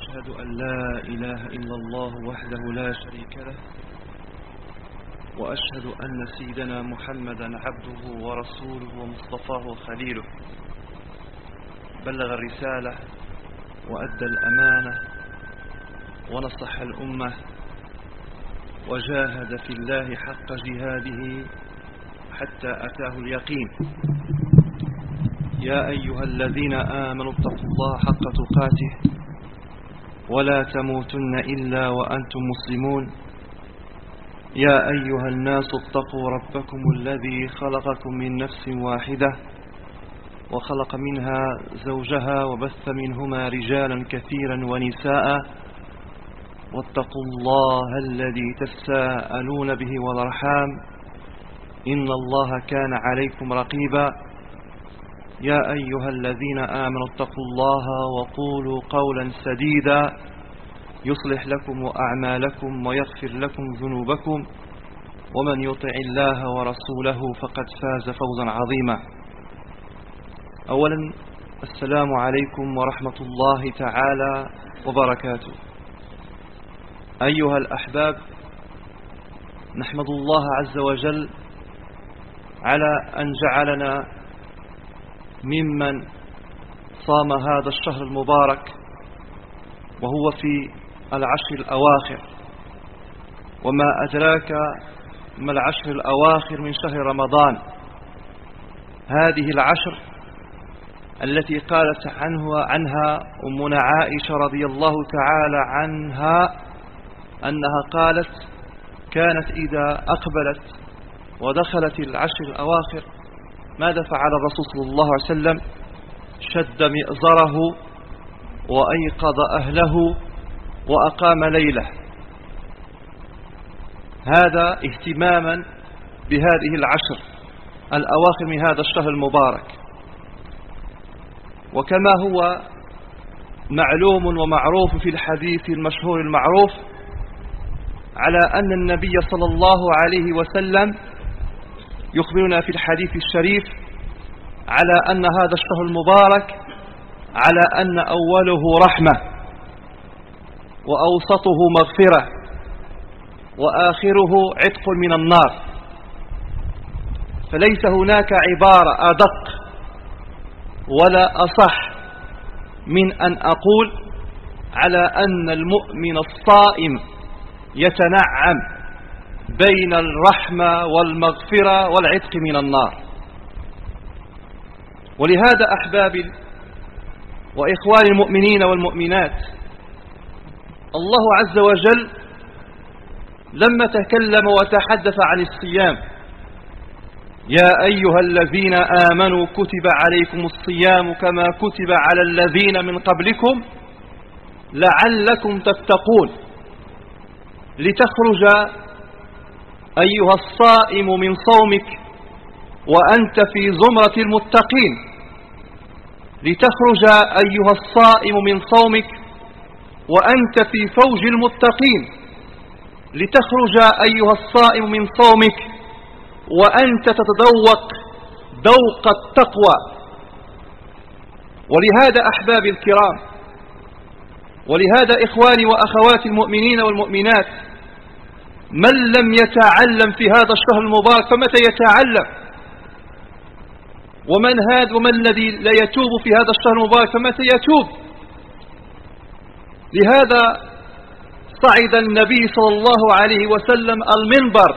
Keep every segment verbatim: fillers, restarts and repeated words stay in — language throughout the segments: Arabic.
أشهد أن لا إله إلا الله وحده لا شريك له، وأشهد أن سيدنا محمدا عبده ورسوله ومصطفاه خليله، بلغ الرسالة وأدى الأمانة ونصح الأمة وجاهد في الله حق جهاده حتى أتاه اليقين. يا أيها الذين آمنوا اتقوا الله حق تقاته ولا تموتن إلا وأنتم مسلمون. يا أيها الناس اتقوا ربكم الذي خلقكم من نفس واحدة وخلق منها زوجها وبث منهما رجالا كثيرا ونساء، واتقوا الله الذي تساءلون به والأرحام إن الله كان عليكم رقيبا. يا أيها الذين آمنوا اتقوا الله وقولوا قولا سديدا يصلح لكم أعمالكم ويغفر لكم ذنوبكم، ومن يطع الله ورسوله فقد فاز فوزا عظيما. أولا السلام عليكم ورحمة الله تعالى وبركاته. أيها الأحباب، نحمد الله عز وجل على أن جعلنا ممن صام هذا الشهر المبارك وهو في العشر الأواخر. وما أدراك ما العشر الأواخر من شهر رمضان؟ هذه العشر التي قالت عنه عنها أمنا عائشة رضي الله تعالى عنها أنها قالت: كانت إذا أقبلت ودخلت العشر الأواخر ماذا فعل الرسول صلى الله عليه وسلم؟ شد مئزره وأيقظ أهله وأقام ليله. هذا اهتماما بهذه العشر الأواخر من هذا الشهر المبارك. وكما هو معلوم ومعروف في الحديث المشهور المعروف على أن النبي صلى الله عليه وسلم يخبرنا في الحديث الشريف على أن هذا الشهر المبارك على أن أوله رحمة وأوسطه مغفرة وآخره عتق من النار. فليس هناك عبارة أدق ولا أصح من أن أقول على أن المؤمن الصائم يتنعم بين الرحمة والمغفرة والعتق من النار. ولهذا أحبابي وإخواني المؤمنين والمؤمنات، الله عز وجل لما تكلم وتحدث عن الصيام: يا أيها الذين آمنوا كتب عليكم الصيام كما كتب على الذين من قبلكم لعلكم تتقون. لتخرج أيها الصائم من صومك وأنت في زمرة المتقين، لتخرج أيها الصائم من صومك وأنت في فوج المتقين، لتخرج أيها الصائم من صومك وأنت تتذوق ذوق التقوى. ولهذا أحبابي الكرام، ولهذا إخواني وأخواتي المؤمنين والمؤمنات، من لم يتعلم في هذا الشهر المبارك فمتى يتعلم؟ ومن هذا ومن الذي لا يتوب في هذا الشهر المبارك فمتى يتوب؟ لهذا صعد النبي صلى الله عليه وسلم المنبر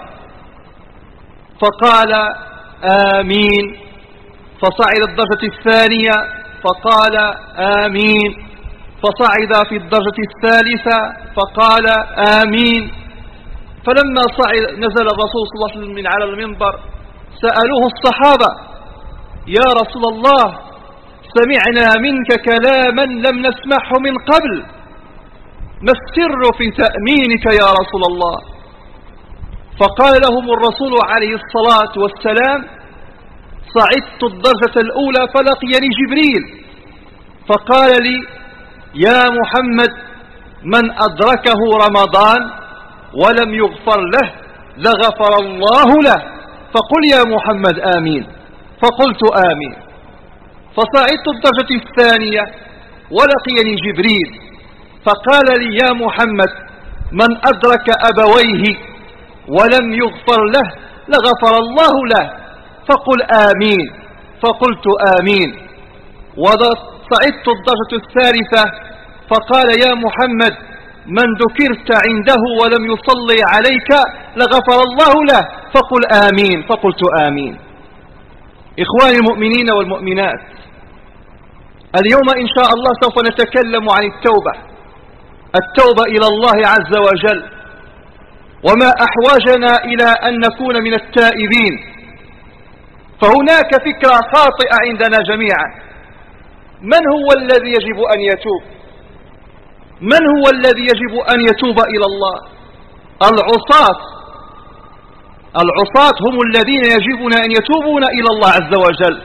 فقال آمين، فصعد الدرجة الثانية فقال آمين، فصعد في الدرجة الثالثة فقال آمين. فلما صعد نزل الرسول صلى الله عليه وسلم من على المنبر سألوه الصحابة: يا رسول الله، سمعنا منك كلاما لم نسمعه من قبل، ما السر في تأمينك يا رسول الله؟ فقال لهم الرسول عليه الصلاة والسلام: صعدت الدرجة الأولى فلقيني جبريل فقال لي: يا محمد، من أدركه رمضان ولم يغفر له لغفر الله له، فقل يا محمد آمين. فقلت آمين. فصعدت الدرجة الثانية ولقيني جبريل فقال لي يا محمد من أدرك أبويه ولم يغفر له لغفر الله له، فقل آمين. فقلت آمين. وصعدت الدرجة الثالثة فقال يا محمد من ذكرت عنده ولم يصلي عليك لغفر الله له، فقل آمين. فقلت آمين. إخواني المؤمنين والمؤمنات، اليوم إن شاء الله سوف نتكلم عن التوبة، التوبة إلى الله عز وجل، وما أحوجنا إلى أن نكون من التائبين. فهناك فكرة خاطئة عندنا جميعا: من هو الذي يجب أن يتوب؟ من هو الذي يجب أن يتوب إلى الله؟ العصاة. العصاة هم الذين يجبون أن يتوبون إلى الله عز وجل.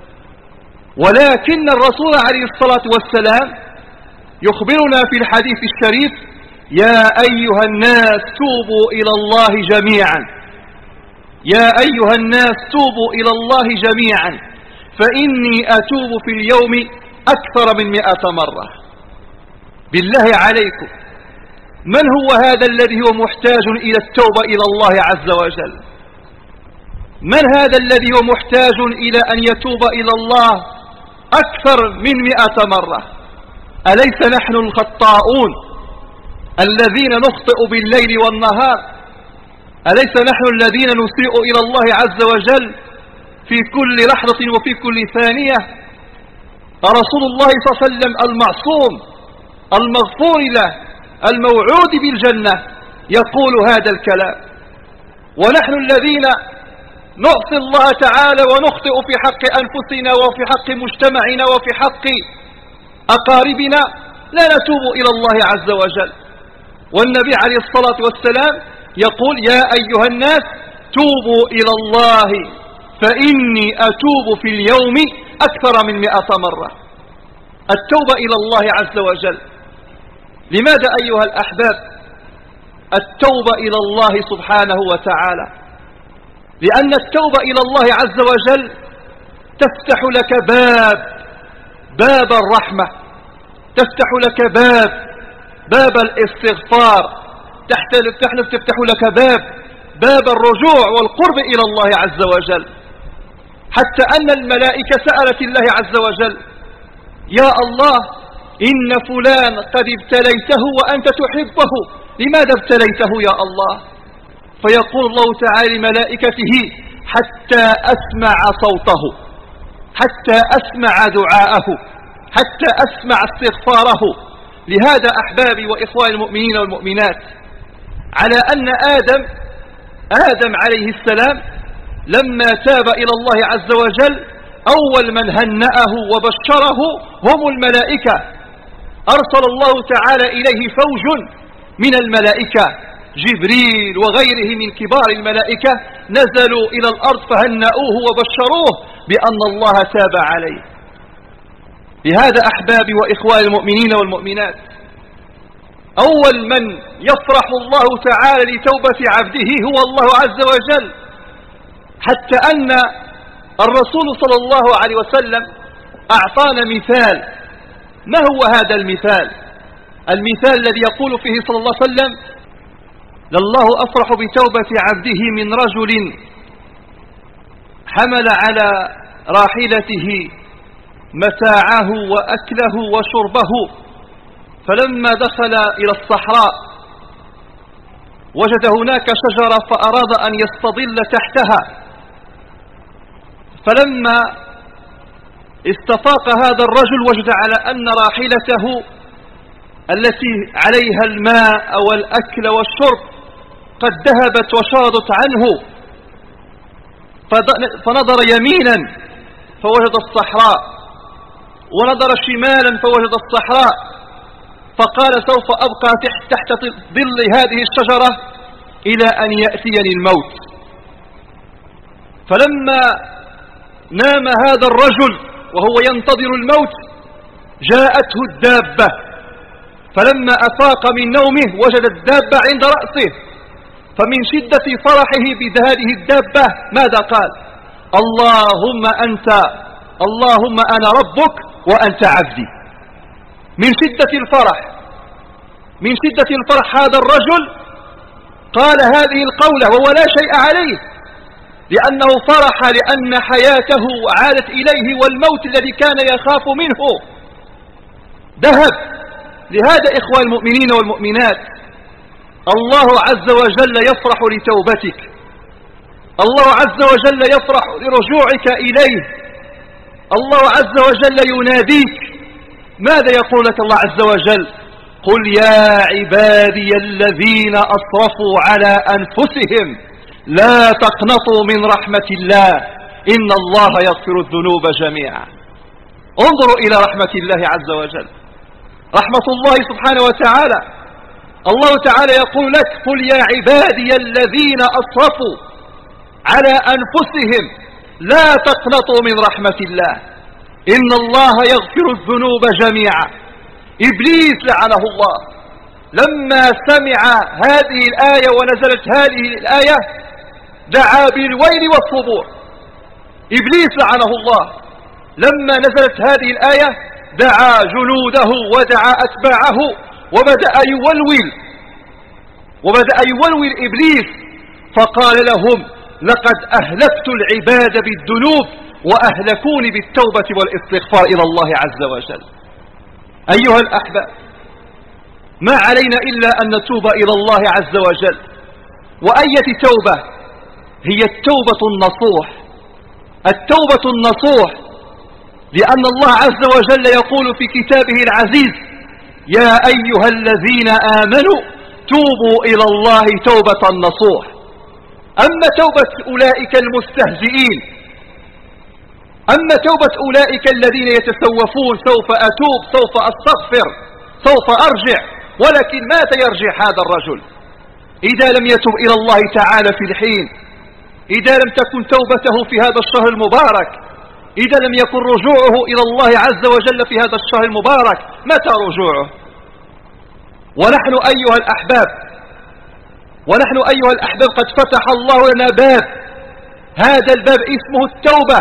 ولكن الرسول عليه الصلاة والسلام يخبرنا في الحديث الشريف: يا أيها الناس توبوا إلى الله جميعا، يا أيها الناس توبوا إلى الله جميعا فإني أتوب في اليوم أكثر من مئة مرة. بالله عليكم، من هو هذا الذي هو محتاج إلى التوبة إلى الله عز وجل؟ من هذا الذي هو محتاج إلى أن يتوب إلى الله أكثر من مئة مرة؟ أليس نحن الخطاؤون الذين نخطئ بالليل والنهار؟ أليس نحن الذين نسيء إلى الله عز وجل في كل لحظة وفي كل ثانية؟ رسول الله صلى الله عليه وسلم المعصوم المغفور له الموعود بالجنة يقول هذا الكلام، ونحن الذين نعصي الله تعالى ونخطئ في حق أنفسنا وفي حق مجتمعنا وفي حق أقاربنا لا نتوب إلى الله عز وجل. والنبي عليه الصلاة والسلام يقول: يا أيها الناس توبوا إلى الله فإني أتوب في اليوم أكثر من مئة مرة. التوبة إلى الله عز وجل. لماذا أيها الأحباب التوبة إلى الله سبحانه وتعالى؟ لأن التوبة إلى الله عز وجل تفتح لك باب باب الرحمة، تفتح لك باب باب الاستغفار، تفتح لك باب باب الرجوع والقرب إلى الله عز وجل. حتى أن الملائكة سألت الله عز وجل: يا الله إن فلان قد ابتليته وأنت تحبه، لماذا ابتليته يا الله؟ فيقول الله تعالى لملائكته: حتى أسمع صوته، حتى أسمع دعاءه، حتى أسمع استغفاره. لهذا أحبابي وإخواني المؤمنين والمؤمنات، على أن آدم آدم عليه السلام لما تاب إلى الله عز وجل أول من هنأه وبشره هم الملائكة. أرسل الله تعالى إليه فوج من الملائكة، جبريل وغيره من كبار الملائكة نزلوا إلى الأرض فهنأوه وبشروه بأن الله تاب عليه. لهذا أحبابي وإخواني المؤمنين والمؤمنات، أول من يفرح الله تعالى لتوبة عبده هو الله عز وجل. حتى أن الرسول صلى الله عليه وسلم أعطانا مثال. ما هو هذا المثال؟ المثال الذي يقول فيه صلى الله عليه وسلم: لله أفرح بتوبة عبده من رجل حمل على راحلته متاعه وأكله وشربه، فلما دخل إلى الصحراء وجد هناك شجرة فأراد أن يستظل تحتها، فلما استفاق هذا الرجل وجد على أن راحلته التي عليها الماء والأكل والشرب قد ذهبت وشردت عنه، فنظر يمينا فوجد الصحراء، ونظر شمالا فوجد الصحراء، فقال: سوف أبقى تحت ظل هذه الشجرة إلى أن يأتيني الموت. فلما نام هذا الرجل وهو ينتظر الموت جاءته الدابة، فلما أفاق من نومه وجد الدابة عند رأسه، فمن شدة فرحه بهذه الدابة ماذا قال؟ اللهم أنت اللهم أنا ربك وأنت عبدي. من شدة الفرح من شدة الفرح هذا الرجل قال هذه القولة وهو لا شيء عليه، لأنه فرح لأن حياته عادت إليه والموت الذي كان يخاف منه ذهب. لهذا إخوة المؤمنين والمؤمنات الله عز وجل يفرح لتوبتك، الله عز وجل يفرح لرجوعك إليه، الله عز وجل يناديك. ماذا يقول لك الله عز وجل؟ قل يا عبادي الذين أسرفوا على أنفسهم لا تقنطوا من رحمة الله إن الله يغفر الذنوب جميعا. انظروا إلى رحمة الله عز وجل، رحمة الله سبحانه وتعالى. الله تعالى يقول لك قل يا عبادي الذين أسرفوا على أنفسهم لا تقنطوا من رحمة الله إن الله يغفر الذنوب جميعا. إبليس لعنه الله لما سمع هذه الآية ونزلت هذه الآية دعا بالويل والصبور. إبليس لعنه الله لما نزلت هذه الآية دعا جنوده ودعا أتباعه وبدأ يولول وبدأ يولول إبليس فقال لهم لقد أهلكت العباد بالذنوب وأهلكوني بالتوبة والاستغفار إلى الله عز وجل. أيها الأحباب ما علينا إلا أن نتوب إلى الله عز وجل. وأية توبة؟ هي التوبة النصوح، التوبة النصوح، لأن الله عز وجل يقول في كتابه العزيز يا أيها الذين آمنوا توبوا إلى الله توبة نصوح. أما توبة أولئك المستهزئين، أما توبة أولئك الذين يتسوفون سوف أتوب سوف أستغفر سوف أرجع، ولكن متى يرجع هذا الرجل إذا لم يتب إلى الله تعالى في الحين؟ إذا لم تكن توبته في هذا الشهر المبارك، إذا لم يكن رجوعه إلى الله عز وجل في هذا الشهر المبارك، متى رجوعه؟ ونحن أيها الأحباب ونحن أيها الأحباب قد فتح الله لنا باب، هذا الباب اسمه التوبة،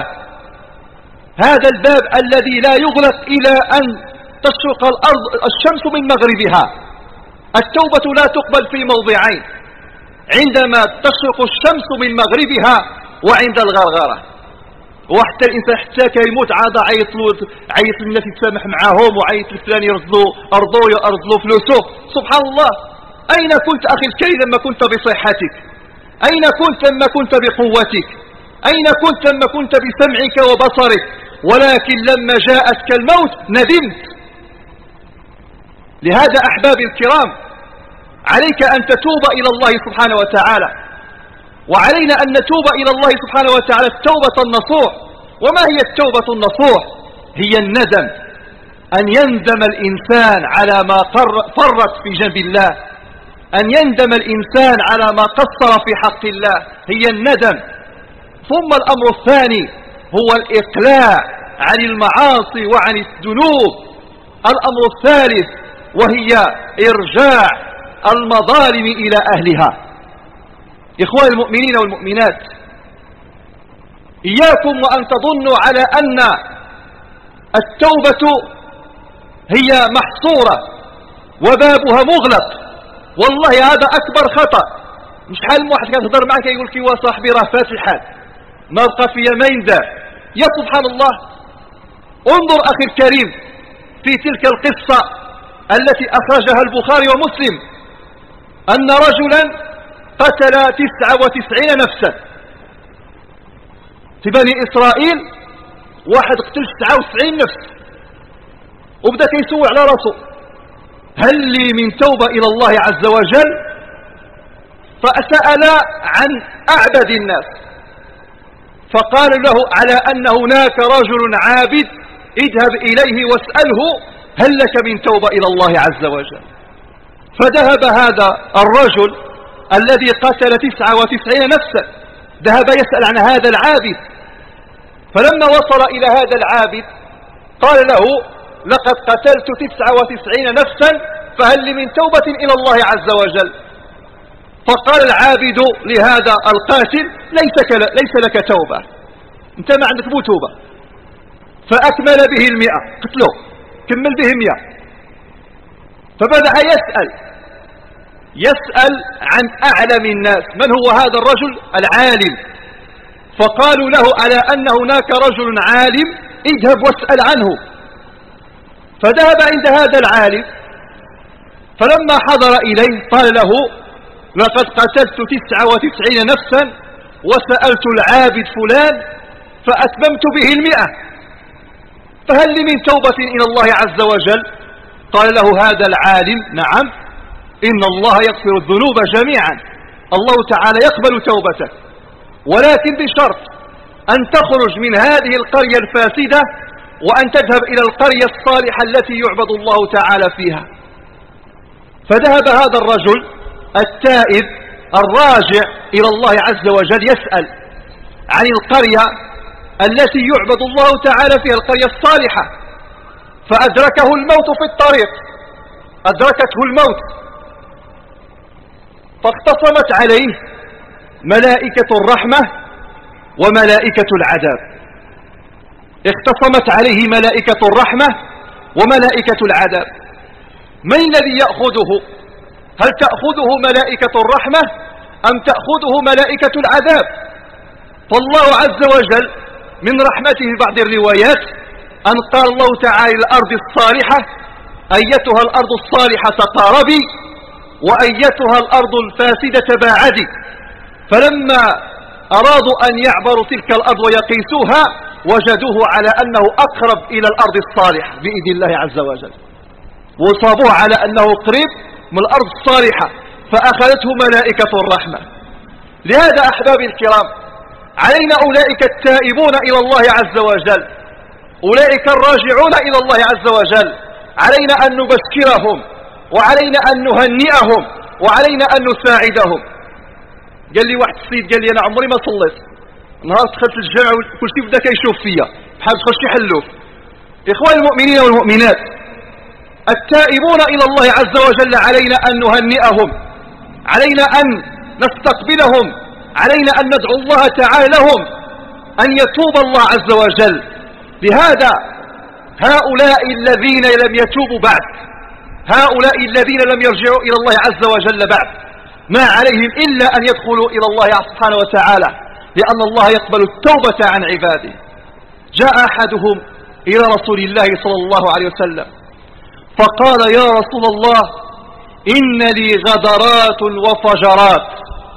هذا الباب الذي لا يغلق إلى أن تشرق الأرض الشمس من مغربها. التوبة لا تقبل في موضعين، عندما تشرق الشمس من مغربها وعند الغرغرة. وحتى الإنسان حتى كيموت عاد عيط عيط الناس يتسامح معاهم وعيط الفلان يرزلوا أرضه يرزلوا فلوسه. سبحان الله، أين كنت أخي الكريم لما كنت بصحتك؟ أين كنت لما كنت بقوتك؟ أين كنت لما كنت بسمعك وبصرك؟ ولكن لما جاءتك الموت ندمت. لهذا أحبابي الكرام عليك أن تتوب إلى الله سبحانه وتعالى، وعلينا أن نتوب إلى الله سبحانه وتعالى التوبة النصوح. وما هي التوبة النصوح؟ هي الندم، أن يندم الإنسان على ما فرط في جنب الله، أن يندم الإنسان على ما قصر في حق الله، هي الندم. ثم الأمر الثاني هو الإقلاع عن المعاصي وعن الذنوب. الأمر الثالث وهي إرجاع المظالم إلى أهلها. إخواني المؤمنين والمؤمنات، إياكم وأن تظنوا على أن التوبة هي محصورة وبابها مغلق. والله هذا أكبر خطأ. مش حال واحد كان يهضر معك يقول لك يا صاحبي راه فات الحال ما بقى فيا ما يندى. يا سبحان الله، انظر أخي الكريم في تلك القصة التي أخرجها البخاري ومسلم أن رجلا قتل تسعة وتسعين نفسا في بني إسرائيل. واحد قتل تسعة وتسعين نفس وبدأ يسوع على راسه هل لي من توبة إلى الله عز وجل؟ فسأل عن أعبد الناس فقال له على أن هناك رجل عابد اذهب إليه واسأله هل لك من توبة إلى الله عز وجل. فذهب هذا الرجل الذي قتل تسعة وتسعين نفسا ذهب يسأل عن هذا العابد. فلما وصل إلى هذا العابد قال له لقد قتلت تسعة وتسعين نفسا فهل لي من توبة إلى الله عز وجل؟ فقال العابد لهذا القاتل ليس, ليس لك توبة، انت ما عندك بو توبة. فأكمل به المئة، قتله كمل به مئة. فبدأ يسأل يسأل عن أعلم الناس، من هو هذا الرجل العالم؟ فقالوا له على أن هناك رجل عالم اذهب واسأل عنه. فذهب عند هذا العالم، فلما حضر إليه قال له لقد قتلت تسعة وتسعين نفسا وسألت العابد فلان فأتممت به المئة، فهل لي من توبة إلى الله عز وجل؟ قال له هذا العالم نعم، إن الله يغفر الذنوب جميعا، الله تعالى يقبل توبتك، ولكن بشرط أن تخرج من هذه القرية الفاسدة وأن تذهب إلى القرية الصالحة التي يعبد الله تعالى فيها. فذهب هذا الرجل التائب الراجع إلى الله عز وجل يسأل عن القرية التي يعبد الله تعالى فيها، القرية الصالحة، فأدركه الموت في الطريق، أدركته الموت، فاختصمت عليه ملائكة الرحمة وملائكة العذاب، اختصمت عليه ملائكة الرحمة وملائكة العذاب. من الذي يأخذه؟ هل تأخذه ملائكة الرحمة أم تأخذه ملائكة العذاب؟ فالله عز وجل من رحمته في بعض الروايات أن قال الله تعالى للأرض الصالحة أيتها الأرض الصالحة تقاربي وأيتها الأرض الفاسدة تباعدي. فلما أرادوا أن يعبروا تلك الأرض ويقيسوها وجدوه على أنه أقرب إلى الأرض الصالحة بإذن الله عز وجل، وصابوه على أنه قريب من الأرض الصالحة، فأخذته ملائكة الرحمة. لهذا أحبابي الكرام علينا أولئك التائبون إلى الله عز وجل، أولئك الراجعون إلى الله عز وجل، علينا أن نبشرهم وعلينا أن نهنئهم وعلينا أن نساعدهم. قال لي واحد السيد قال لي أنا عمري ما صليت، نهار دخلت الجامع وكل شيء بدا كيشوف فيا بحال تخش يحلوف. إخوان المؤمنين والمؤمنات، التائبون إلى الله عز وجل علينا أن نهنئهم، علينا أن نستقبلهم، علينا أن ندعو الله تعالى لهم أن يتوب الله عز وجل. لهذا هؤلاء الذين لم يتوبوا بعد، هؤلاء الذين لم يرجعوا إلى الله عز وجل بعد، ما عليهم إلا أن يدخلوا إلى الله سبحانه وتعالى، لأن الله يقبل التوبة عن عباده. جاء أحدهم إلى رسول الله صلى الله عليه وسلم فقال يا رسول الله إن لي غدرات وفجرات.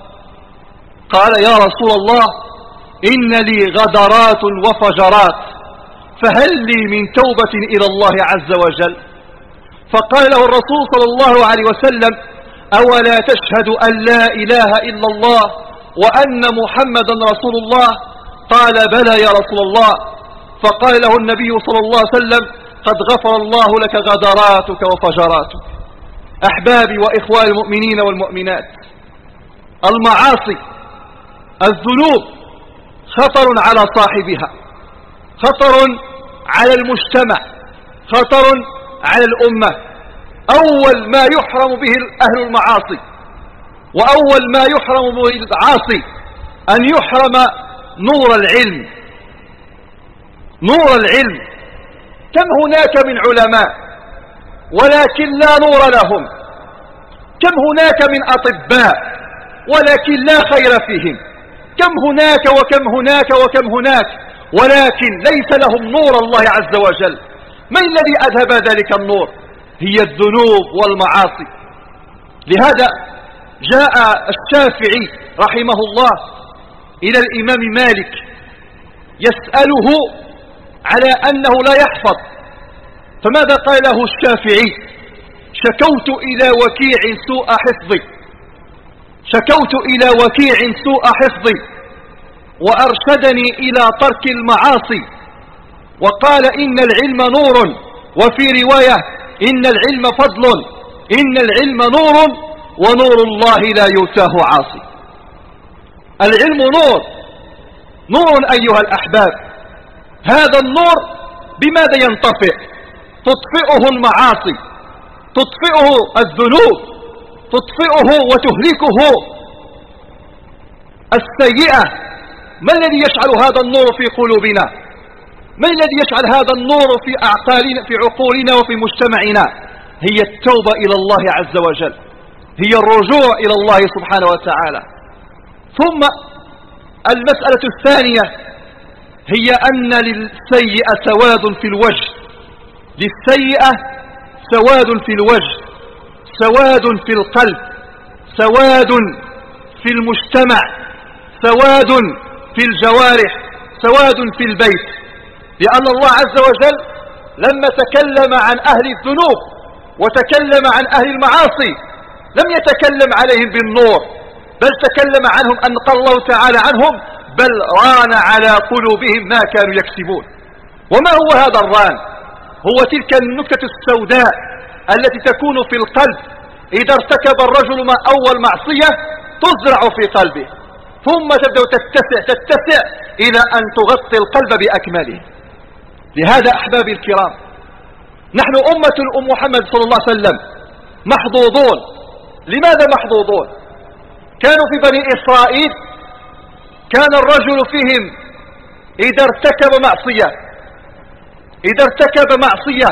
قال يا رسول الله إن لي غدرات وفجرات، فهل لي من توبة إلى الله عز وجل؟ فقال له الرسول صلى الله عليه وسلم أولا تشهد أن لا إله إلا الله وأن محمدا رسول الله؟ قال بلى يا رسول الله. فقال له النبي صلى الله عليه وسلم قد غفر الله لك غدراتك وفجراتك. أحبابي وإخواني المؤمنين والمؤمنات، المعاصي الذنوب خطر على صاحبها، خطر على المجتمع، خطر على الأمة. أول ما يحرم به أهل المعاصي وأول ما يحرم به العاصي أن يحرم نور العلم، نور العلم. كم هناك من علماء ولكن لا نور لهم، كم هناك من أطباء ولكن لا خير فيهم، كم هناك وكم هناك وكم هناك ولكن ليس لهم نور الله عز وجل. من الذي أذهب ذلك النور؟ هي الذنوب والمعاصي. لهذا جاء الشافعي رحمه الله إلى الإمام مالك يسأله على أنه لا يحفظ، فماذا قال له الشافعي؟ شكوت إلى وكيع سوء حفظي، شكوت إلى وكيع سوء حفظي وأرشدني إلى ترك المعاصي، وقال إن العلم نور، وفي رواية إن العلم فضل، إن العلم نور ونور الله لا يؤتاه عاصي. العلم نور، نور أيها الأحباب. هذا النور بماذا ينطفئ؟ تطفئه المعاصي، تطفئه الذنوب، تطفئه وتهلكه السيئة. ما الذي يشعل هذا النور في قلوبنا؟ ما الذي يشعل هذا النور في أعقالنا، في عقولنا وفي مجتمعنا؟ هي التوبة إلى الله عز وجل، هي الرجوع إلى الله سبحانه وتعالى. ثم المسألة الثانية هي أن للسيئة سواد في الوجه، للسيئة سواد في الوجه، سواد في القلب، سواد في المجتمع، سواد في الجوارح، سواد في البيت. لأن الله عز وجل لما تكلم عن أهل الذنوب وتكلم عن أهل المعاصي لم يتكلم عليهم بالنور، بل تكلم عنهم أن قال الله تعالى عنهم بل ران على قلوبهم ما كانوا يكسبون. وما هو هذا الران؟ هو تلك النكتة السوداء التي تكون في القلب إذا ارتكب الرجل ما أول معصية تزرع في قلبه، ثم تبدأ تتسع تتسع إلى أن تغطي القلب بأكمله. لهذا أحبابي الكرام، نحن أمة الأم محمد صلى الله عليه وسلم محظوظون. لماذا محظوظون؟ كانوا في بني إسرائيل كان الرجل فيهم إذا ارتكب معصية إذا ارتكب معصية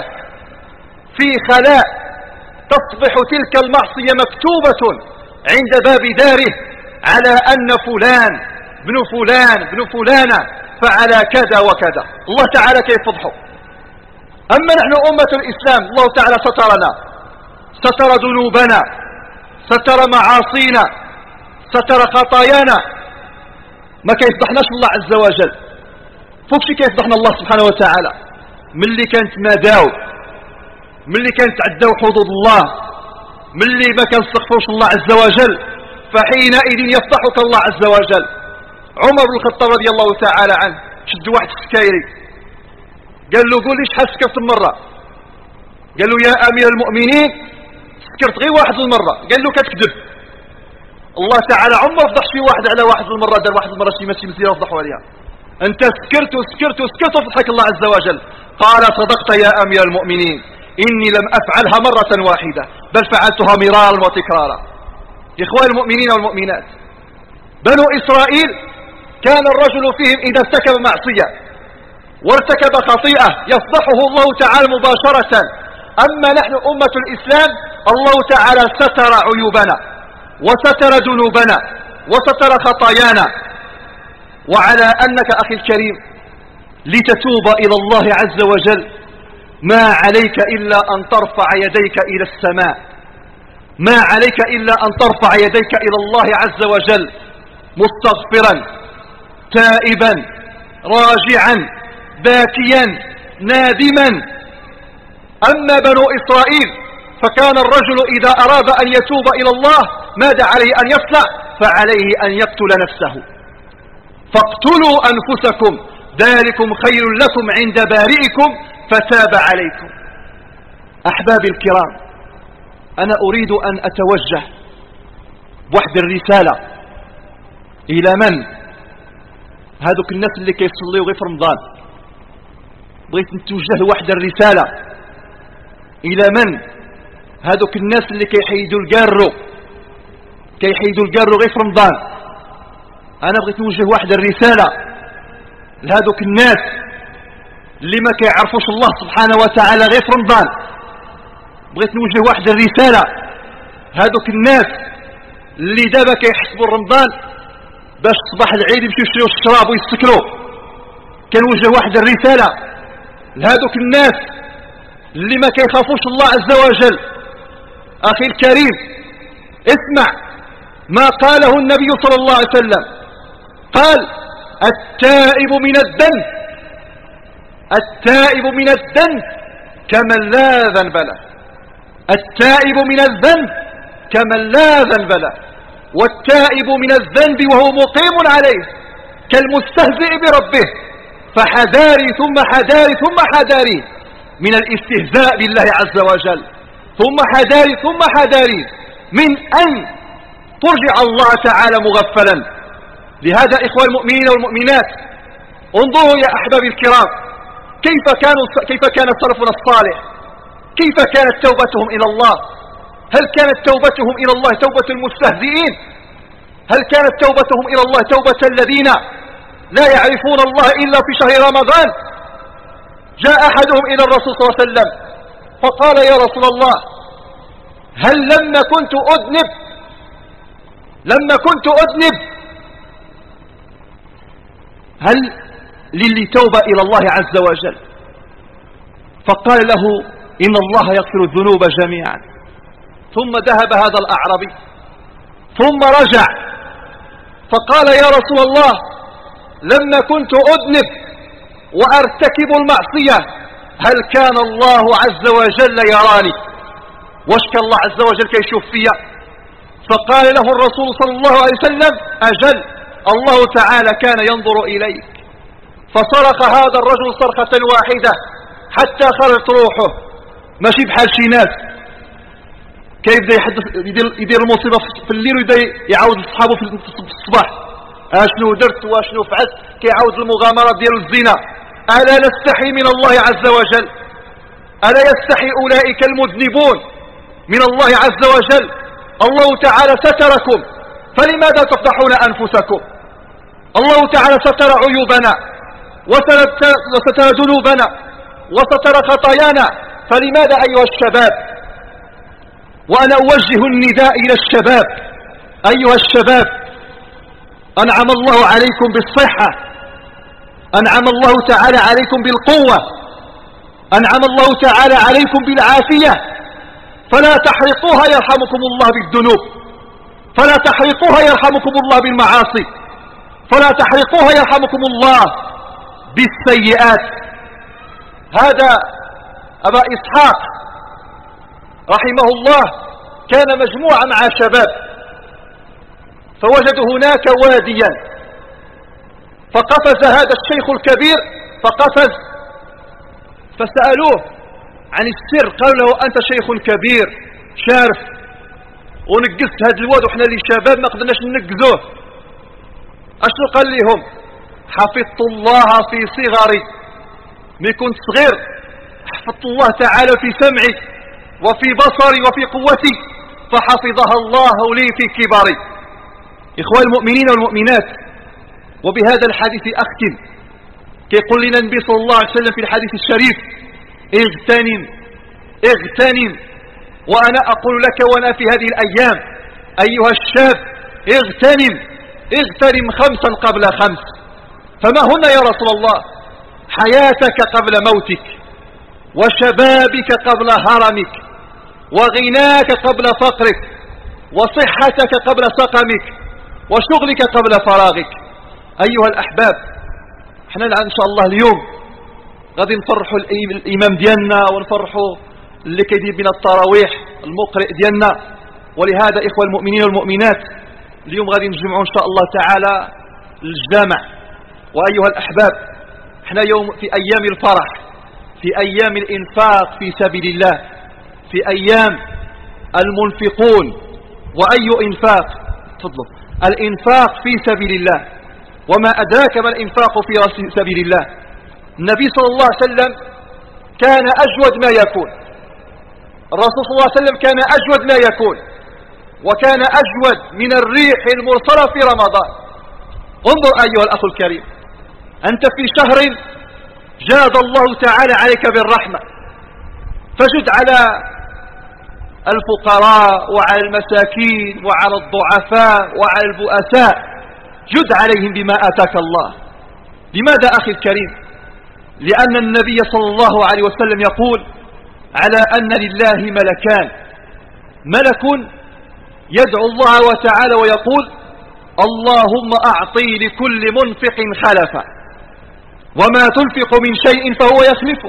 في خلاء تصبح تلك المعصية مكتوبة عند باب داره على أن فلان بن فلان بن فلانة فعل كذا وكذا. الله تعالى كيف يفضحه. أما نحن أمة الإسلام الله تعالى سترنا، ستر ذنوبنا، ستر معاصينا، ستر خطايانا. ما كيفضحناش الله عز وجل. فوقشي كيفضحنا الله سبحانه وتعالى من اللي كانت مداو، من اللي كانت عداو حدود الله، من اللي ما كان استغفرش الله عز وجل، فحينئذ يفضحك الله عز وجل. عمر بن الخطاب رضي الله تعالى عنه شد واحد السكايري قال له قول لي شحال سكرت مرة؟ قال له يا أمير المؤمنين سكرت غير واحد المرة. قال له كتكذب. الله تعالى عمر فضح شي واحد على واحد المرة، دار واحد المرة شي ماشي مزيان فضحوا عليها. أنت سكرت وسكرت وسكرت وفضحك الله عز وجل. قال صدقت يا أمير المؤمنين إني لم أفعلها مرة واحدة بل فعلتها مرارا وتكرارا. إخوان المؤمنين والمؤمنات، بنو إسرائيل كان الرجل فيهم إذا ارتكب معصية وارتكب خطيئة يفضحه الله تعالى مباشرة. أما نحن أمة الإسلام الله تعالى ستر عيوبنا وستر ذنوبنا وستر خطايانا. وعلى أنك أخي الكريم لتتوب إلى الله عز وجل ما عليك إلا أن ترفع يديك إلى السماء، ما عليك إلا أن ترفع يديك إلى الله عز وجل مستغفرا تائبا راجعا باكيا نادما. أما بنو إسرائيل فكان الرجل إذا أراد أن يتوب إلى الله ماذا عليه أن يصنع؟ فعليه أن يقتل نفسه. فاقتلوا أنفسكم ذلكم خير لكم عند بارئكم فتاب عليكم. أحبابي الكرام، أنا أريد أن أتوجه بواحد الرسالة إلى من؟ هذوك الناس اللي كيصليوا غير في رمضان. بغيت نتوجه لواحد الرسالة إلى من؟ هذوك الناس اللي كيحيدوا القارو كيحيدوا القارو غير في رمضان. أنا بغيت نوجه واحد الرسالة لهذوك الناس اللي ما كيعرفوش الله سبحانه وتعالى غير في رمضان. بغيت نوجه واحد الرسالة هذوك الناس اللي دابا كيحسبوا رمضان باش صباح العيد يمشيو يشريو الشراب ويسكروا. كنوجه واحد الرسالة لهذوك الناس اللي ما كيخافوش الله عز وجل. أخي الكريم اسمع ما قاله النبي صلى الله عليه وسلم، قال التائب من الذنب التائب من الذنب كمن لا ذنب له، التائب من الذنب كمن لا ذنب له، والتائب من الذنب وهو مقيم عليه كالمستهزئ بربه. فحذاري ثم حذاري ثم حذاري من الاستهزاء بالله عز وجل، ثم حذاري ثم حذاري من أن ترجع الله تعالى مغفلا. لهذا إخوان المؤمنين والمؤمنات انظروا يا أحبابي الكرام كيف كانوا كيف كان سلفنا الصالح، كيف كانت توبتهم إلى الله. هل كانت توبتهم إلى الله توبة المستهزئين؟ هل كانت توبتهم إلى الله توبة الذين لا يعرفون الله إلا في شهر رمضان؟ جاء أحدهم إلى الرسول صلى الله عليه وسلم فقال يا رسول الله هل لما كنت أذنب لما كنت أذنب هل لي توبة إلى الله عز وجل؟ فقال له إن الله يغفر الذنوب جميعا. ثم ذهب هذا الأعرابي ثم رجع فقال يا رسول الله لما كنت أذنب وأرتكب المعصية هل كان الله عز وجل يراني؟ واش كان الله عز وجل كيشوف فيا؟ فقال له الرسول صلى الله عليه وسلم أجل الله تعالى كان ينظر إليك. فصرخ هذا الرجل صرخة واحدة حتى خرجت روحه، ماشي بحال شي ناس كيبدا يحدث يدير, يدير المصيبة في الليل ويبدا يعاود لصحابه في الصباح اشنو درت واشنو فعلت، كيعاود المغامرة ديالو الزنا. ألا نستحي من الله عز وجل؟ ألا يستحي أولئك المذنبون من الله عز وجل؟ الله تعالى ستركم فلماذا تفضحون أنفسكم؟ الله تعالى ستر عيوبنا وستر ذنوبنا وستر خطايانا، فلماذا أيها الشباب؟ وأنا أوجه النداء إلى الشباب. أيها الشباب أنعم الله عليكم بالصحة، أنعم الله تعالى عليكم بالقوة، أنعم الله تعالى عليكم بالعافية، فلا تحرقوها يرحمكم الله بالذنوب، فلا تحرقوها يرحمكم الله بالمعاصي، فلا تحرقوها يرحمكم الله بالسيئات. هذا أبا إسحاق رحمه الله كان مجموعة مع شباب فوجدوا هناك واديا، فقفز هذا الشيخ الكبير فقفز فسألوه عن السر، قالوا له أنت شيخ كبير شارف ونقزت هذا الواد وحنا اللي شباب ما قدرناش ننقزوه. أشنو قال لهم؟ حفظت الله في صغري، ملي كنت صغير حفظت الله تعالى في سمعي وفي بصري وفي قوتي فحفظها الله لي في كبري. إخوان المؤمنين والمؤمنات، وبهذا الحديث أختم. كيقول لنا النبي صلى الله عليه وسلم في الحديث الشريف اغتنم اغتنم. وأنا أقول لك وأنا في هذه الأيام أيها الشاب اغتنم اغتنم خمسا قبل خمس. فما هن يا رسول الله؟ حياتك قبل موتك، وشبابك قبل هرمك، وغناك قبل فقرك، وصحتك قبل سقمك، وشغلك قبل فراغك. أيها الأحباب، احنا إن شاء الله اليوم غادي نفرحوا الإمام ديالنا ونفرحوا اللي كيدير بنا التراويح المقرئ ديالنا. ولهذا إخوة المؤمنين والمؤمنات اليوم غادي نجمعوا إن شاء الله تعالى للجامع. وأيها الأحباب، احنا يوم في أيام الفرح، في أيام الإنفاق في سبيل الله، في أيام المنفقون. وأي إنفاق؟ تفضلوا. الإنفاق في سبيل الله. وما أدراك ما الإنفاق في سبيل الله؟ النبي صلى الله عليه وسلم كان أجود ما يكون، الرسول صلى الله عليه وسلم كان أجود ما يكون، وكان أجود من الريح المرسلة في رمضان. انظر أيها الأخ الكريم، أنت في شهر جاد الله تعالى عليك بالرحمة، فجد على الفقراء وعلى المساكين وعلى الضعفاء وعلى البؤساء، جد عليهم بما آتاك الله. لماذا أخي الكريم؟ لأن النبي صلى الله عليه وسلم يقول على أن لله ملكان، ملك يدعو الله وتعالى ويقول اللهم أعطي لكل منفق خلفا، وما تنفق من شيء فهو يخلفه.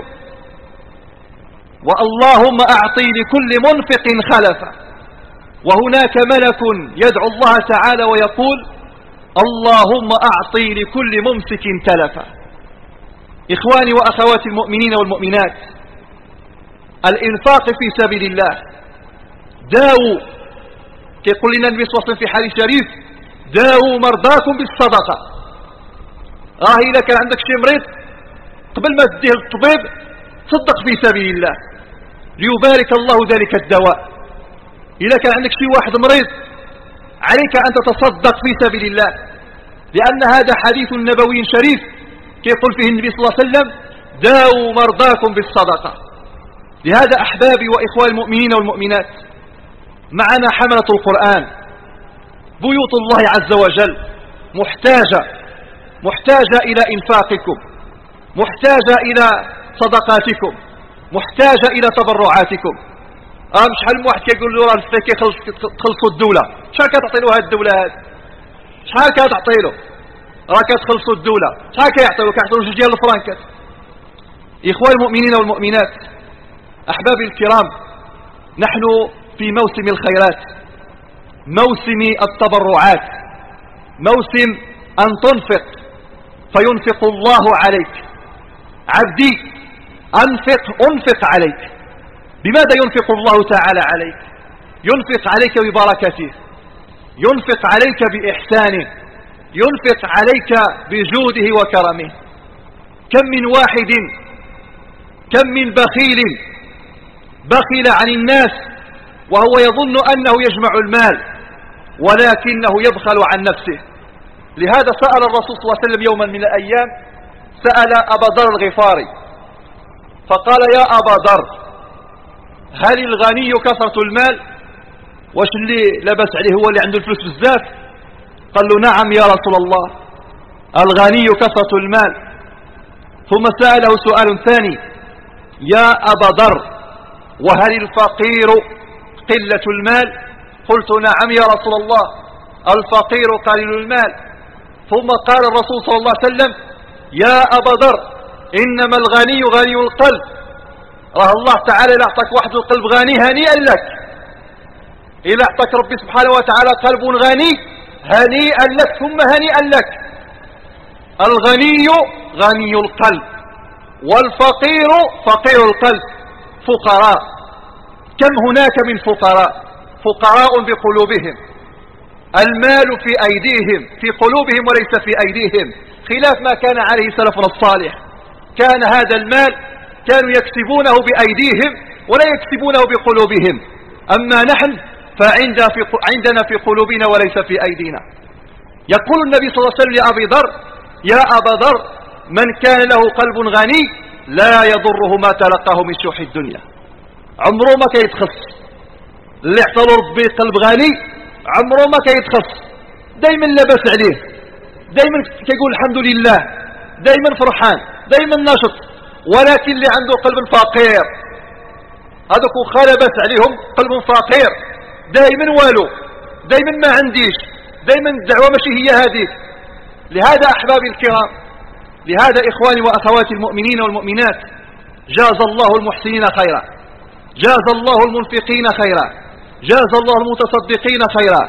واللهم أعطي لكل منفق خلفا. وهناك ملك يدعو الله تعالى ويقول اللهم أعطي لكل ممسك تلفا. إخواني وأخواتي المؤمنين والمؤمنات، الإنفاق في سبيل الله داووا، كيقول لنا النبي صلى الله عليه وسلم في حديث شريف داووا مرضاكم بالصدقة. راه إلا كان عندك شي مريض قبل ما تديه للطبيب تصدق في سبيل الله ليبارك الله ذلك الدواء. إذا كان عندك شي واحد مريض عليك أن تتصدق في سبيل الله، لأن هذا حديث نبوي شريف كيقول فيه النبي صلى الله عليه وسلم داووا مرضاكم بالصدقة. لهذا أحبابي وإخواني المؤمنين والمؤمنات، معنا حملة القرآن. بيوت الله عز وجل محتاجة محتاجة إلى إنفاقكم، محتاجة إلى صدقاتكم، محتاجة إلى تبرعاتكم. أم شحال من واحد كيقول له راه الفكي خلصوا الدولة، شحال كتعطي له هذه الدولة هذه؟ شحال كتعطي له؟ راه كتخلصوا الدولة، شحال كيعطيو؟ كيعطيو جوج ديال الفرنكات. إخوان المؤمنين والمؤمنات، أحبابي الكرام، نحن في موسم الخيرات، موسم التبرعات، موسم أن تنفق فينفق الله عليك. عبدي أنفق أنفق عليك. بماذا ينفق الله تعالى عليك؟ ينفق عليك ببركته، ينفق عليك بإحسانه، ينفق عليك بجوده وكرمه. كم من واحد، كم من بخيل بخل عن الناس وهو يظن أنه يجمع المال ولكنه يبخل عن نفسه. لهذا سأل الرسول صلى الله عليه وسلم يوما من الأيام، سأل أبا ذر الغفاري فقال: يا أبا ذر، هل الغني كثرة المال؟ واش اللي لبس عليه هو اللي عنده الفلوس بزاف؟ قال له: نعم يا رسول الله، الغني كثرة المال. ثم سأله سؤال ثاني: يا أبا ذر، وهل الفقير قلة المال؟ قلت: نعم يا رسول الله، الفقير قليل المال. ثم قال الرسول صلى الله عليه وسلم: يا أبا ذر، إنما الغني غني القلب. راه الله تعالى إذا أعطاك واحد القلب غني هنيئا لك، إذا أعطاك ربي سبحانه وتعالى قلب غني هنيئا لك ثم هنيئا لك. الغني غني القلب والفقير فقير القلب. فقراء، كم هناك من فقراء، فقراء بقلوبهم، المال في أيديهم، في قلوبهم وليس في أيديهم، خلاف ما كان عليه سلفنا الصالح. كان هذا المال كانوا يكسبونه بأيديهم ولا يكسبونه بقلوبهم، أما نحن فعندنا في قلوبنا وليس في أيدينا. يقول النبي صلى الله عليه وسلم لأبي ذر: يا أبا ذر، من كان له قلب غني لا يضره ما تلقاه من شح الدنيا. عمره ما كيتخص اللي اعطاه ربي قلب غني، عمره ما كيتخص، دايما لاباس عليه، دايما كيقول الحمد لله، دايما فرحان، دايما ناشط. ولكن اللي عنده قلب فقير، هذوك واخا لاباس عليهم قلب فقير، دايما والو، دايما ما عنديش، دايما الدعوة ماشي هي هذه. لهذا أحبابي الكرام، لهذا إخواني وأخواتي المؤمنين والمؤمنات، جاز الله المحسنين خيرا، جاز الله المنفقين خيرا، جاز الله المتصدقين خيرا.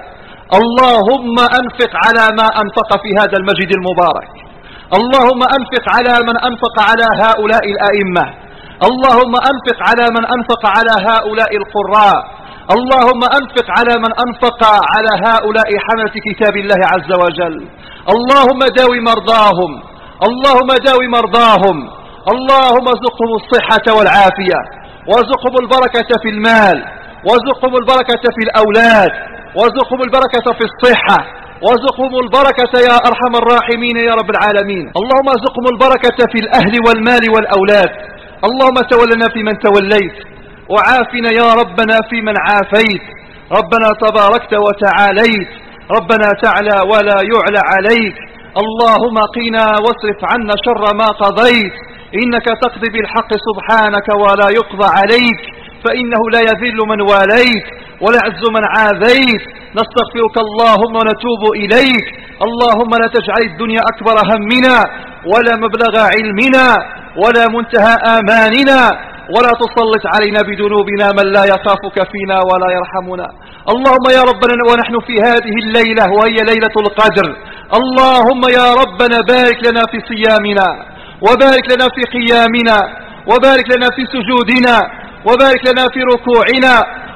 اللهم أنفق على ما أنفق في هذا المسجد المبارك، اللهم أنفق على من أنفق على هؤلاء الأئمة، اللهم أنفق على من أنفق على هؤلاء القراء، اللهم أنفق على من أنفق على هؤلاء حملة كتاب الله عز وجل. اللهم داوي مرضاهم، اللهم داوي مرضاهم، اللهم ارزقهم الصحة والعافية، وارزقهم البركة في المال، وارزقهم البركة في الأولاد، وارزقهم البركة في الصحة، وارزقهم البركة يا أرحم الراحمين يا رب العالمين. اللهم ارزقهم البركة في الأهل والمال والأولاد. اللهم تولنا في من توليت، وعافنا يا ربنا في من عافيت. ربنا تباركت وتعاليت، ربنا تعلى ولا يعلى عليك. اللهم قنا واصرف عنا شر ما قضيت، إنك تقضي بالحق سبحانك ولا يقضى عليك، فإنه لا يذل من واليت ولا يعز من عاذيت. نستغفرك اللهم ونتوب إليك. اللهم لا تجعل الدنيا أكبر همنا ولا مبلغ علمنا ولا منتهى آماننا، ولا تسلط علينا بذنوبنا من لا يخافك فينا ولا يرحمنا. اللهم يا ربنا ونحن في هذه الليلة وهي ليلة القدر، اللهم يا ربنا بارك لنا في صيامنا، وبارك لنا في قيامنا، وبارك لنا في سجودنا، وبارك لنا في ركوعنا.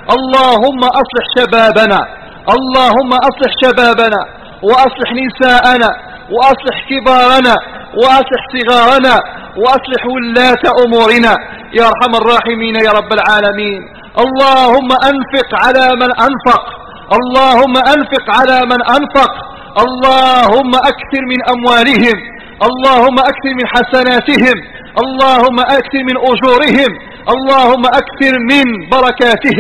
اللهم أصلح شبابنا، اللهم أصلح شبابنا، وأصلح نساءنا، وأصلح كبارنا، وأصلح صغارنا، وأصلح ولاة أمورنا يا أرحم الراحمين يا رب العالمين. اللهم أنفق على من أنفق، اللهم أنفق على من أنفق، اللهم أكثر من أموالهم، اللهم أكثر من حسناتهم، اللهم أكثر من أجورهم، اللهم أكثر من بركاتهم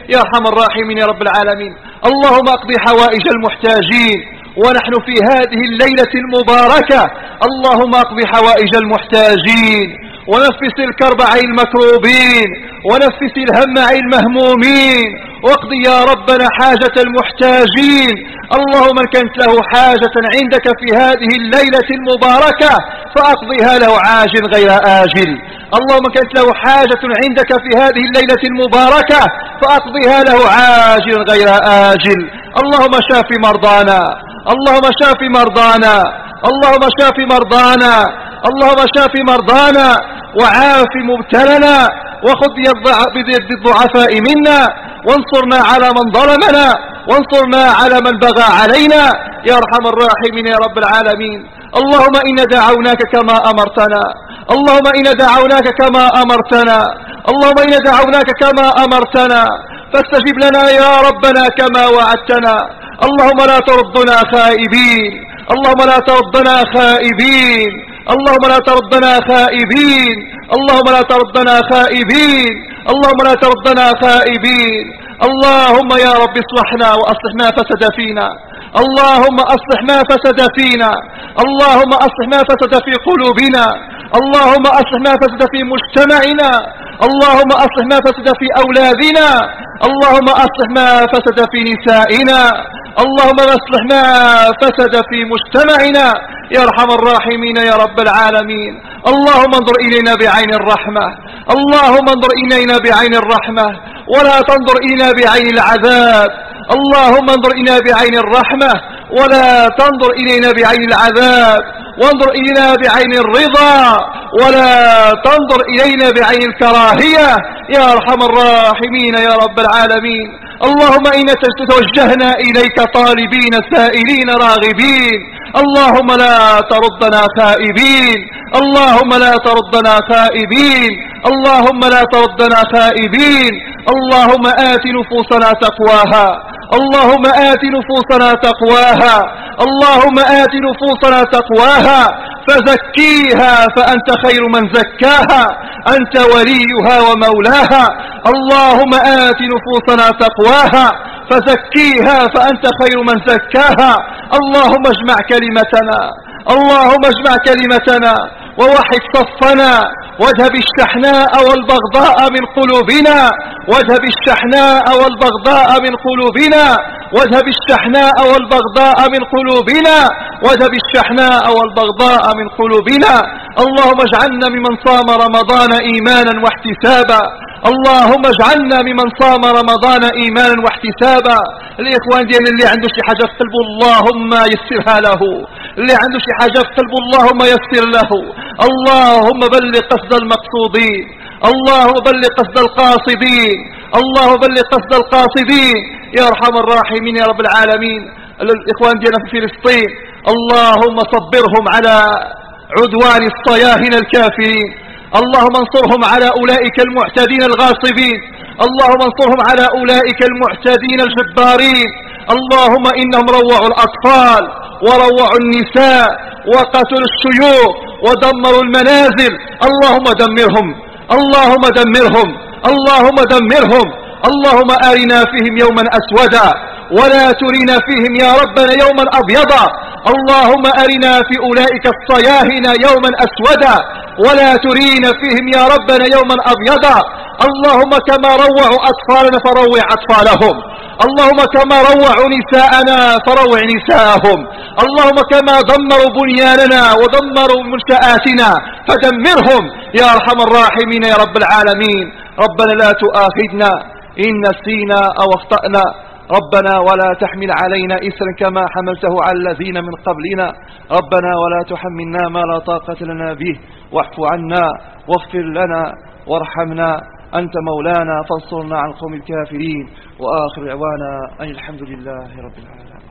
يا أرحم الراحمين يا رب العالمين. اللهم اقض حوائج المحتاجين ونحن في هذه الليلة المباركة. اللهم اقض حوائج المحتاجين ونفس الكرب عن المكروبين ونفس الهم عن المهمومين، واقض يا ربنا حاجة المحتاجين. اللهم من كانت له حاجة عندك في هذه الليلة المباركة فأقضيها له عاجل غير آجل. اللهم كانت له حاجة عندك في هذه الليلة المباركة فأقضيها له عاجل غير آجل. اللهم شاف مرضانا، اللهم شاف مرضانا، اللهم شاف مرضانا، اللهم شاف مرضانا وعاف مبتلنا، وخذ بيد الضعفاء منا، وانصرنا على من ظلمنا، وانصرنا على من بغى علينا يا أرحم الراحمين يا رب العالمين. اللهم إنا دعوناك كما أمرتنا، اللهم إنا دعوناك كما أمرتنا، اللهم إنا دعوناك كما أمرتنا فاستجب لنا يا ربنا كما وعدتنا. اللهم لا تردنا خائبين، اللهم لا تردنا خائبين، اللهم لا تردنا خائبين، اللهم لا تردنا خائبين، اللهم لا تردنا خائبين. اللهم يا رب اصلحنا وأصلح ما فسد فينا، اللهم أصلح ما فسد فينا، اللهم أصلح ما فسد في قلوبنا، اللهم أصلح ما فسد في مجتمعنا، اللهم أصلح ما فسد في أولادنا، اللهم أصلح ما فسد في نسائنا، اللهم أصلح ما فسد في مجتمعنا يا أرحم الراحمين يا رب العالمين. اللهم انظر إلينا بعين الرحمة، اللهم انظر إلينا بعين الرحمة ولا تنظر إلينا بعين العذاب. اللهم انظر إلينا بعين الرحمة ولا تنظر إلينا بعين العذاب، وانظر إلينا بعين الرضا ولا تنظر إلينا بعين الكراهية يا أرحم الراحمين يا رب العالمين. اللهم إنا توجهنا إليك طالبين سائلين راغبين، اللهم لا تردنا خائبين، اللهم لا تردنا خائبين، اللهم لا تردنا خائبين. اللهم آت نفوسنا تقواها، اللهم آت نفوسنا تقواها، اللهم آت نفوسنا تقواها فزكيها فأنت خير من زكاها، أنت وليها ومولاها. اللهم آت نفوسنا تقواها فزكيها فأنت خير من زكاها. اللهم اجمع كلمتنا، اللهم اجمع كلمتنا ووحد صفنا، واذهب الشحناء والبغضاء من قلوبنا، واذهب الشحناء والبغضاء من قلوبنا، واذهب الشحناء والبغضاء من قلوبنا، واذهب الشحناء والبغضاء من قلوبنا. اللهم اجعلنا ممن صام رمضان إيمانا واحتسابا، اللهم اجعلنا ممن صام رمضان إيمانا واحتسابا. الإخوان ديالنا اللي عنده شي حاجة في قلبه اللهم يسرها له، اللي عنده شي حاجة في قلبه اللهم يسر له. اللهم بلغ قصد المقصودين، اللهم بلغ قصد القاصدين، اللهم بلغ قصد القاصدين يا أرحم الراحمين يا رب العالمين. الإخوان ديالنا في فلسطين اللهم صبرهم على عدوان الصياهنة الكافرين، اللهم انصرهم على أولئك المعتدين الغاصبين، اللهم انصرهم على أولئك المعتدين الجبارين. اللهم إنهم روعوا الأطفال وروعوا النساء وقتلوا الشيوخ ودمروا المنازل. اللهم دمرهم، اللهم دمرهم، اللهم دمرهم. اللهم أرنا فيهم يوما أسودا ولا ترنا فيهم يا ربنا يوما أبيضا. اللهم أرنا في أولئك الصياهنة يوما أسودا ولا ترينا فيهم يا ربنا يوما أبيضا. اللهم كما روعوا أطفالنا فروع أطفالهم، اللهم كما روعوا نساءنا فروع نساءهم، اللهم كما دمروا بنياننا ودمروا منشآتنا فدمرهم يا أرحم الراحمين يا رب العالمين. ربنا لا تؤاخذنا إن نسينا أو اخطأنا، ربنا ولا تحمل علينا إسرا كما حملته على الذين من قبلنا، ربنا ولا تحملنا ما لا طاقة لنا به، واعف عنا واغفر لنا وارحمنا، أنت مولانا فانصرنا عن القوم الكافرين. وآخر دعوانا أن الحمد لله رب العالمين.